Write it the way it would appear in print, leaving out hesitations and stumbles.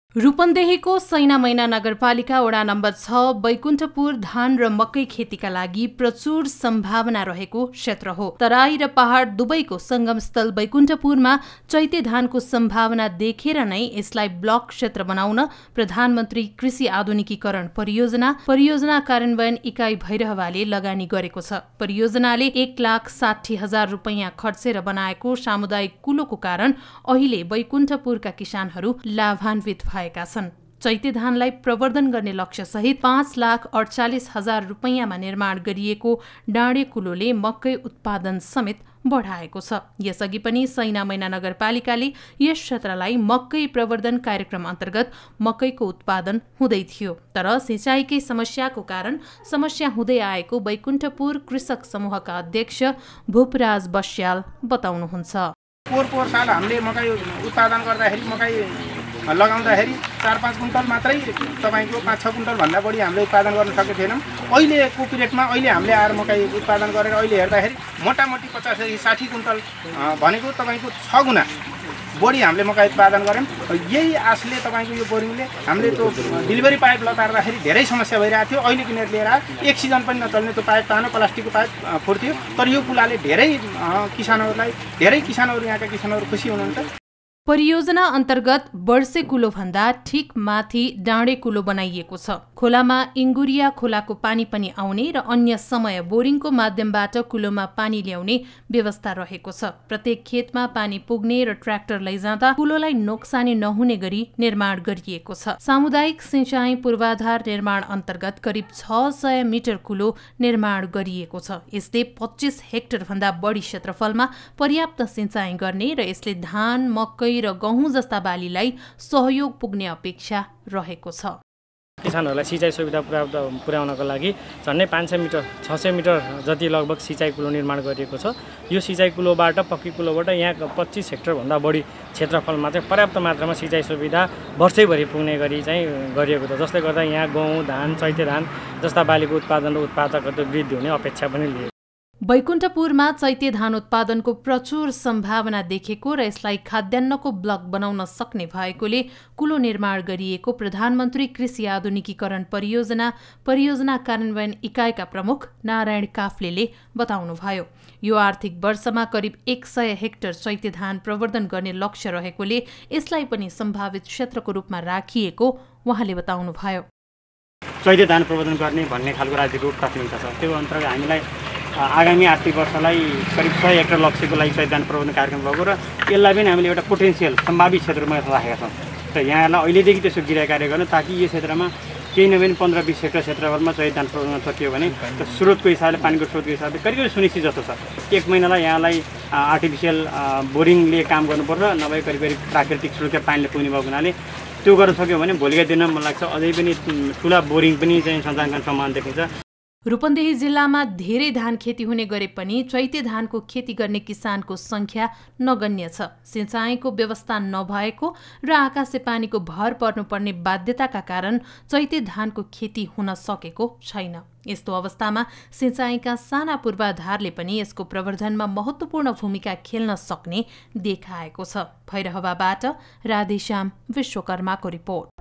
रूपन्देहीको सैनामैना नगरपालिका वडा नम्बर 6 बैकुण्ठपुर धान र मकै खेतीका लागि प्रचुर सम्भावना रहेको क्षेत्र हो। तराई र पहाड दुवैको संगमस्थल बैकुण्ठपुरमा चैते धानको सम्भावना देखेर नै यसलाई ब्लक क्षेत्र बनाउन प्रधानमन्त्री कृषि आधुनिकीकरण परियोजना कार्यान्वयन इकाइ भैरहवाले लगानी गरेको छ। परियोजनाले 1,60,000 रुपैयाँ खर्चेर बनाएको सामुदायिक कुलोको कारण अहिले बैकुण्ठपुरका किसानहरू लाभान्वित भएका छन्। चैते धानलाई प्रवर्धन गर्ने लक्ष्य सहित 5,48,000 रुपैयाँमा निर्माण गरिएको डाँडे कुलोले मकै उत्पादन समेत बढाएको छ। यसअघि पनि सैनामैना नगरपालिकाले यस क्षेत्रलाई मकै प्रवर्धन कार्यक्रम अन्तर्गत मकैको उत्पादन हुँदै थियो, तर सिंचाइकै समस्याको कारण समस्या हुँदै आएको बैकुण्ठपुर कृषक समूहका अध्यक्ष भूपराज बस्याल बताउनुहुन्छ। पोहोर साल हामीले मकै उत्पादन गर्दाखेरि मकै लगाउँदाखेरि 4-5 कुन्टल मात्रै तपाईको 5-6 कुन्टल भन्दा बढी हामीले उत्पादन गर्न सकेको थिएनौँ। अहिलेको पिरियडमा अहिले हामीले आएर मकै उत्पादन गरेर अहिले हेर्दाखेरि मोटामोटी 50-60 कुन्टल भनेको तपाईको 6 गुणा बढी हामीले मकै उत्पादन गऱ्यौँ। यही आशले तपाईको यो बोरिङले हामीले त्यो डेलिभरी पाइप लतार्दाखेरि धेरै समस्या भइरहेको थियो। अहिले किनेर लिएर एक सिजन पनि नचल्ने त्यो पाइप तानो प्लास्टिकको पाइप फुट्थ्यो, तर यो कुलाले धेरै किसानहरू यहाँका किसानहरू खुसी हुनुहुन्छ। परियोजना अन्तर्गत वर्षे कुलो भन्दा ठिक माथि डाँडे कुलो बनाइएको छ। खोलामा इङ्गुरिया खोलाको पानी पनि आउने र अन्य समय बोरिङको माध्यमबाट कुलोमा पानी ल्याउने व्यवस्था रहेको छ। प्रत्येक खेतमा पानी पुग्ने र ट्र्याक्टर लैजाँदा कुलोलाई नोक्सानी नहुने गरी निर्माण गरिएको छ। सामुदायिक सिंचाइ पूर्वाधार निर्माण अन्तर्गत करिब 600 मिटर कुलो निर्माण गरिएको छ। यसले 25 हेक्टर भन्दा बढी क्षेत्रफलमा पर्याप्त सिंचाइ गर्ने र यसले धान, मकै र गहुँ जस्ता बालीलाई सहयोग पुग्ने अपेक्षा रहेको छ। किसानहरूलाई सिँचाइ सुविधा पुर्याउनको लागि झन्डै 500 मिटर 600 मिटर जति लगभग सिँचाइ कुलो निर्माण गरिएको छ। यो सिँचाइ कुलोबाट पक्की कुलोबाट यहाँ 25 हेक्टरभन्दा बढी क्षेत्रफलमा चाहिँ पर्याप्त मात्रामा सिँचाइ सुविधा वर्षैभरि पुग्ने गरी चाहिँ गरिएको छ, जसले गर्दा यहाँ गहुँ, धान, चैते धान जस्ता बालीको उत्पादन र उत्पादकता वृद्धि हुने अपेक्षा पनि लिएको। बैकुण्ठपुरमा चैते धान उत्पादनको प्रचुर सम्भावना देखेको र यसलाई खाद्यान्नको ब्लक बनाउन सक्ने भएकोले कुलो निर्माण गरिएको प्रधानमन्त्री कृषि आधुनिकीकरण परियोजना कार्यान्वयन इकाइका प्रमुख नारायण काफ्लेले बताउनुभयो। यो आर्थिक वर्षमा करिब 100 हेक्टर चैते धान प्रवर्धन गर्ने लक्ष्य रहेकोले यसलाई पनि सम्भावित क्षेत्रको रूपमा राखिएको उहाँले बताउनुभयो। चैते धान प्रवर्धन गर्ने भन्ने खालको राज्यको प्राथमिकता छ। त्यो अन्तर्गत हामीलाई आगामी आर्थिक वर्षलाई करिब 100 हेक्टर लक्ष्यको लागि चैते धान प्रवर्धन कार्यक्रम भएको र यसलाई पनि हामीले एउटा पोटेन्सियल सम्भावित क्षेत्रमा राखेका छौँ। र यहाँलाई अहिलेदेखि त्यसो गृह कार्य गर्नु ताकि यो क्षेत्रमा केही नभए 15-20 हेक्टर क्षेत्रफलमा चैते धान प्रवर्धन सकियो भने स्रोतको हिसाबले पानीको स्रोतको हिसाबले करिब सुनिश्चित जस्तो छ। 1 महिनालाई यहाँलाई आर्टिफिसियल बोरिङले काम गर्नुपर्छ, नभए करिब प्राकृतिक स्रोतका पानीले पुग्ने भएको हुनाले त्यो गर्न सक्यो भने भोलिका दिनमा मलाई लाग्छ अझै पनि ठुला बोरिङ पनि चाहिँ सञ्चालन सम्भावना देखिन्छ। रूपन्देही जिल्लामा धेरै धान खेती हुने गरे पनि चैते धानको खेती गर्ने किसानको संख्या नगण्य छ। सिंचाइको व्यवस्था नभएको र आकाशे पानीको भर पर्नुपर्ने बाध्यताका कारण चैते धानको खेती हुन सकेको छैन। यस्तो अवस्थामा सिंचाइका साना पूर्वाधारले पनि यसको प्रवर्धनमा महत्त्वपूर्ण भूमिका खेल्न सक्ने देखाएको छ। भैरहवाबाट राधेश्याम विश्वकर्माको रिपोर्ट।